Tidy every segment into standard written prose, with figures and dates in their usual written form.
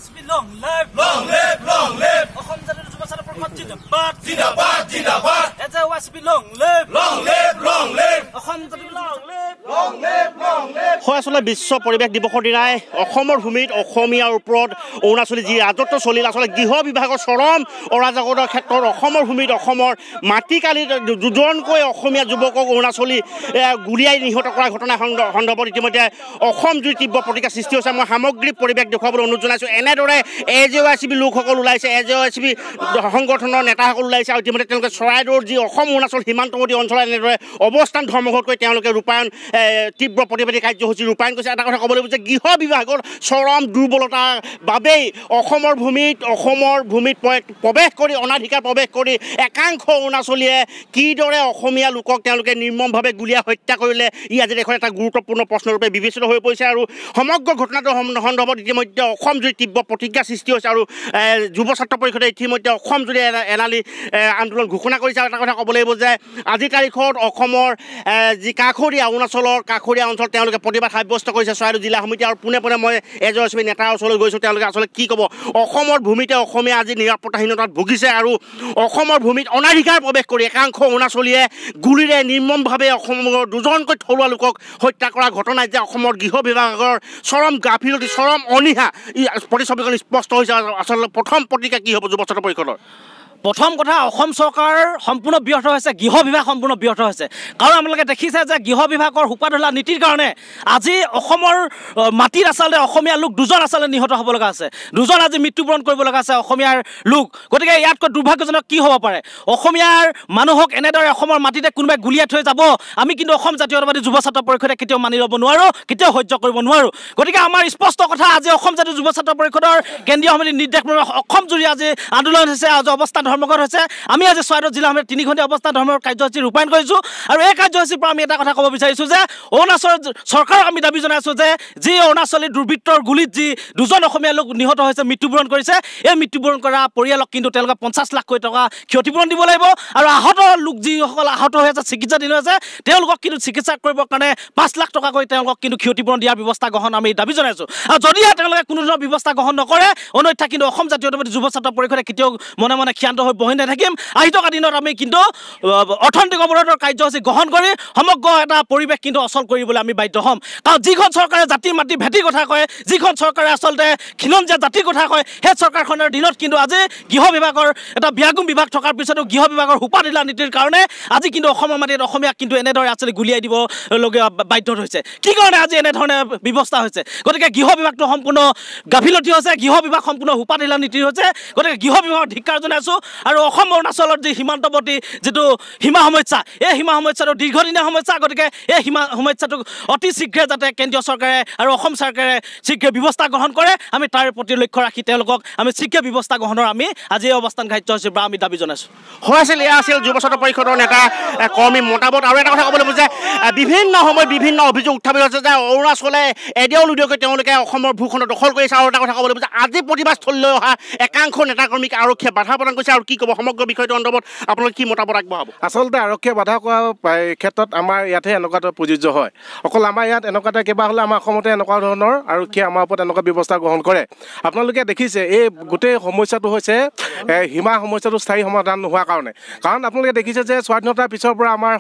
AJOSB long live, long live, long live. Assam জাতীয় যুৱ ছাত্ৰ পৰিষদ জিন্দাবাদ, জিন্দাবাদ, জিন্দাবাদ. AJOSB long live, long live, long live. Assam জাতীয় long live, long live, long live. হয় আসলে বিশ্ব পৰিৱেশ দিৱসৰ দিনাই অসমৰ ভূমিত অসমীয়াৰ ওপৰত অৰুণাচলী যি ৰাজত্ব চলিল আসলে গৃহ বিভাগৰ চৰম অৰাজকতাৰ ক্ষেত্ৰত অসমৰ ভূমিত অসমৰ মাটিকালিত দুজনকৈ অসমীয়া যুৱকক অৰুণাচলী গুলিয়াই নিহত কৰা ঘটনা সন্দৰ্ভত ইতিমধ্যে অসম জুই তীব্ৰ প্ৰতিক্ৰিয়া সৃষ্টি হৈছে। মই সামগ্ৰিক পৰিৱেশ দেখুৱাবলৈ অনুৰোধ জনাইছোঁ। এনেদৰে AJOSB লোকসকল ওলাইছে, AJOSB সংগঠনৰ নেতাসকল ওলাইছে আৰু ইতিমধ্যে তেওঁলোকে চৰাইদেউৰ যি অসম অৰুণাচল সীমান্তৱৰ্তী অঞ্চলত এনেদৰে অৱস্থান ধৰ্মঘট কৰি তেওঁলোকে ৰূপায়ণ তীব্ৰ প্ৰতিবাদী কাৰ্যসূচী ৰূপায়ণ কৰিছে। এটা কথা ক'ব লাগিব যে গৃহ বিভাগৰ চৰম দুৰ্বলতাৰ বাবেই অসমৰ ভূমিত প্ৰৱেশ কৰি অনাধিকাৰ প্ৰৱেশ কৰি একাংশ অৰুণাচলীয়ে কিদৰে অসমীয়া লোকক তেওঁলোকে নিৰ্মমভাৱে গুলীয়াই হত্যা কৰিলে ই আজি দেশৰ এটা গুৰুত্বপূৰ্ণ প্ৰশ্নৰূপে বিবেচিত হৈ পৰিছে আৰু সমগ্ৰ ঘটনাটোৰ সন্দৰ্ভত ইতিমধ্যে অসম জুৰি তীব্ৰ প্ৰতিক্ৰিয়া সৃষ্টি হৈছে আৰু যুৱ ছাত্ৰ পৰিষদে ইতিমধ্যে অসম জুৰি এনালি আন্দোলন ঘোষণা কৰিছে। আৰু এটা কথা ক'ব লাগিব যে আজিৰ তাৰিখত অসমৰ যি অৰুণাচলৰ কাষৰীয়া অঞ্চল তেওঁলোকে প্ৰতিবাদ সাব্যস্ত কৰিছে চৰাইদেউ জিলা সমিতি আৰু পোনে পোনে মই AJOSB নেতাৰ ওচৰলৈ গৈছোঁ। তেওঁলোকে আচলতে কি ক'ব, অসমৰ ভূমিতে অসমীয়া আজি নিৰাপত্তাহীনতাত ভুগিছে আৰু অসমৰ ভূমিত অনাধিকাৰ প্ৰৱেশ কৰি একাংশ অৰুণাচলীয়ে গুলীৰে নিৰ্মমভাৱে অসমৰ দুজনকৈ থলুৱা লোকক হত্যা কৰা ঘটনাই যে অসমৰ গৃহ বিভাগৰ চৰম গাফিলতি চৰম অনীহা ই প্ৰতিছবিখন স্পষ্ট হৈছে। আচলতে প্ৰথম প্ৰতিক্ৰিয়া কি হ'ব যুৱ ছাত্ৰ পৰিষদৰ? প্ৰথম কথা, অসম চৰকাৰ সম্পূৰ্ণ ব্যৰ্থ হৈছে, গৃহ বিভাগ সম্পূৰ্ণ ব্যৰ্থ হৈছে। কাৰণ আপোনালোকে দেখিছে যে গৃহ বিভাগৰ সোপাধলা নীতিৰ কাৰণে আজি অসমৰ মাটিত আচলতে অসমীয়া লোক দুজন আচলতে নিহত হ'ব লগা আছে, দুজন আজি মৃত্যুবৰণ কৰিব লগা আছে অসমীয়াৰ লোক। গতিকে ইয়াতকৈ দুৰ্ভাগ্যজনক কি হ'ব পাৰে? অসমীয়াৰ মানুহক এনেদৰে অসমৰ মাটিতে কোনোবাই গুলিয়াই থৈ যাব আমি কিন্তু অসম জাতীয়তাবাদী যুৱ ছাত্ৰ পৰিষদে কেতিয়াও মানি ল'ব নোৱাৰোঁ, কেতিয়াও সহ্য কৰিব নোৱাৰোঁ। গতিকে আমাৰ স্পষ্ট কথা, আজি অসম জাতীয় যুৱ ছাত্ৰ পৰিষদৰ কেন্দ্ৰীয় সমিতিৰ নিৰ্দেশ অসম জুৰি আজি আন্দোলন হৈছে, আজি অৱস্থা ধৰ্মঘট হৈছে। আমি আজি চৰাইদেউ জিলা সমিতিৰ 3 ঘণ্টীয়া অৱস্থা ধৰ্মৰ কাৰ্যসূচী ৰূপায়ণ কৰিছোঁ আৰু এই কাৰ্যসূচীৰ পৰা আমি এটা কথা ক'ব বিচাৰিছোঁ যে অৰুণাচল চৰকাৰক আমি দাবী জনাইছোঁ যে যি অৰুণাচলী দুৰ্বৃত্তৰ গুলীত যি দুজন অসমীয়া লোক নিহত হৈছে, মৃত্যুবৰণ কৰিছে, এই মৃত্যুবৰণ কৰা পৰিয়ালক কিন্তু তেওঁলোকে 50 লাখ টকা ক্ষতিপূৰণ দিব লাগিব আৰু আহত লোক যিসকল আহত হৈ আছে চিকিৎসাধীন হৈছে তেওঁলোকক কিন্তু চিকিৎসা কৰিবৰ কাৰণে 5 লাখ টকাকৈ তেওঁলোকক কিন্তু ক্ষতিপূৰণ দিয়াৰ ব্যৱস্থা গ্ৰহণ আমি দাবী জনাইছোঁ। আৰু যদিহে তেওঁলোকে কোনো ধৰণৰ ব্যৱস্থা গ্ৰহণ নকৰে অন্যথা কিন্তু অসম জাতীয়তাবাদী যুৱ ছাত্ৰ পৰিষদে কেতিয়াও মনে মনে ক্ষান্ত হৈ বহি নাথাকিম। আহি থকা দিনত আমি কিন্তু অৰ্থনৈতিক অৱৰোধৰ কাৰ্যসূচী গ্ৰহণ কৰি সমগ্ৰ এটা পৰিৱেশ কিন্তু অচল কৰিবলৈ আমি বাধ্য হ'ম। কাৰণ যিখন চৰকাৰে জাতি মাটি ভেটিৰ কথা কয়, যিখন চৰকাৰে আচলতে খিলঞ্জীয়া জাতিৰ কথা কয়, সেই চৰকাৰখনৰ দিনত কিন্তু আজি গৃহ বিভাগৰ এটা ব্যাগুম বিভাগ থকাৰ পিছতো গৃহ বিভাগৰ সোপাধলা নীতিৰ কাৰণে আজি কিন্তু অসমৰ মাটিত অসমীয়াক কিন্তু এনেদৰে আচলতে গুলিয়াই দিবলগীয়া বাধ্য হৈছে। কি কাৰণে আজি এনেধৰণে ব্যৱস্থা হৈছে? গতিকে গৃহ বিভাগটো সম্পূৰ্ণ গাফিলতি হৈছে, গৃহ বিভাগ সম্পূৰ্ণ সোপাধলা নীতিৰ হৈছে। গতিকে গৃহ বিভাগৰ ধিক্কাৰ জনাইছোঁ আৰু অসম অৰুণাচলৰ যি সীমান্তৱৰ্তী যিটো সীমা সমস্যা, এই সীমা সমস্যাটো দীৰ্ঘদিনীয়া সমস্যা। গতিকে এই সীমা সমস্যাটোক অতি শীঘ্ৰে যাতে কেন্দ্ৰীয় চৰকাৰে আৰু অসম চৰকাৰে শীঘ্ৰে ব্যৱস্থা গ্ৰহণ কৰে, আমি তাৰ প্ৰতি লক্ষ্য ৰাখি তেওঁলোকক আমি শীঘ্ৰে ব্যৱস্থা গ্ৰহণৰ আমি আজি এই অৱস্থান কাৰ্যসূচীৰ পৰা আমি দাবী জনাইছোঁ। হৈ আছিল এয়া আছিল যুৱ ছাত্ৰ পৰিষদৰ নেতা কৰ্মী মতামত। আৰু এটা কথা ক'ব লাগিব যে বিভিন্ন সময়ত বিভিন্ন অভিযোগ উত্থাপিত হৈছে যে অৰুণাচলে এতিয়াও লুডিঅ'কৈ তেওঁলোকে অসমৰ ভূখণ্ড দখল কৰিছে। আৰু এটা কথা ক'ব লাগিব যে আজি প্ৰতিবাদস্থলীলৈ অহা একাংশ নেতাকৰ্মীক আৰক্ষীয়ে বাধা প্ৰদান কৰিছে। আৰু কি ক'ব সমগ্ৰ বিষয়টো সন্দৰ্ভত আপোনালোকে কি মতামত আগবঢ়াব? আচলতে আৰক্ষীয়ে বাধা কৰা ক্ষেত্ৰত আমাৰ ইয়াতহে এনেকুৱা এটা প্ৰযোজ্য হয়। অকল আমাৰ ইয়াত এনেকুৱা এটা কিবা হ'লে আমাৰ অসমতে এনেকুৱা ধৰণৰ আৰক্ষীয়ে আমাৰ ওপৰত এনেকুৱা ব্যৱস্থা গ্ৰহণ কৰে। আপোনালোকে দেখিছে এই গোটেই সমস্যাটো হৈছে সীমা সমস্যাটো স্থায়ী সমাধান নোহোৱাৰ কাৰণে। কাৰণ আপোনালোকে দেখিছে যে স্বাধীনতাৰ পিছৰ পৰা আমাৰ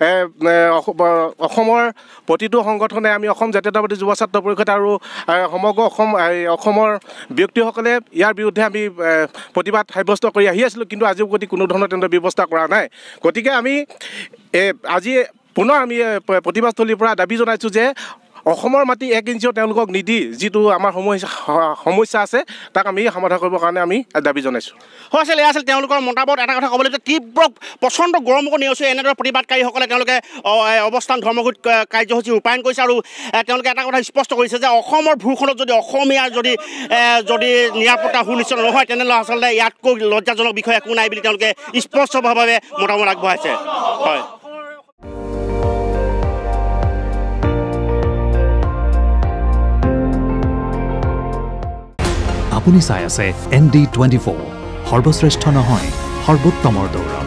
অসমৰ প্ৰতিটো সংগঠনে আমি অসম জাতীয়তাবাদী যুৱ ছাত্ৰ পৰিষদ আৰু সমগ্ৰ অসমৰ ব্যক্তিসকলে ইয়াৰ বিৰুদ্ধে আমি প্ৰতিবাদ সাব্যস্ত কৰি আহি আছিলোঁ, কিন্তু আজিও প্ৰতি কোনো ধৰণৰ তেনেকুৱা ব্যৱস্থা কৰা নাই। গতিকে আমি আজি পুনৰ আমি প্ৰতিবাদস্থলীৰ পৰা দাবী জনাইছোঁ যে অসমৰ মাটি 1 ইঞ্চিও তেওঁলোকক নিদি যিটো আমাৰ সমস্যা আছে তাক আমি সমাধান কৰিবৰ কাৰণে আমি দাবী জনাইছোঁ। হৈ আছিল এয়া আছিল তেওঁলোকৰ মতামত। এটা কথা ক'ব লাগিব যে তীব্ৰ প্ৰচণ্ড গৰমকো নেওচি এনেদৰে প্ৰতিবাদকাৰীসকলে তেওঁলোকে অৱস্থান ধৰ্মঘট কাৰ্যসূচী ৰূপায়ণ কৰিছে আৰু তেওঁলোকে এটা কথা স্পষ্ট কৰিছে যে অসমৰ ভূখণ্ডত যদি অসমীয়াৰ যদি নিৰাপত্তা সুনিশ্চিত নহয় তেনেহ'লে আচলতে ইয়াতকৈ লজ্জাজনক বিষয় একো নাই বুলি তেওঁলোকে স্পষ্টভাৱে মতামত আগবঢ়াইছে। হয়। আপুনি চাই আছে ND24 সৰ্বশ্ৰেষ্ঠ নহয় সৰ্বোত্তমৰ দৌৰ।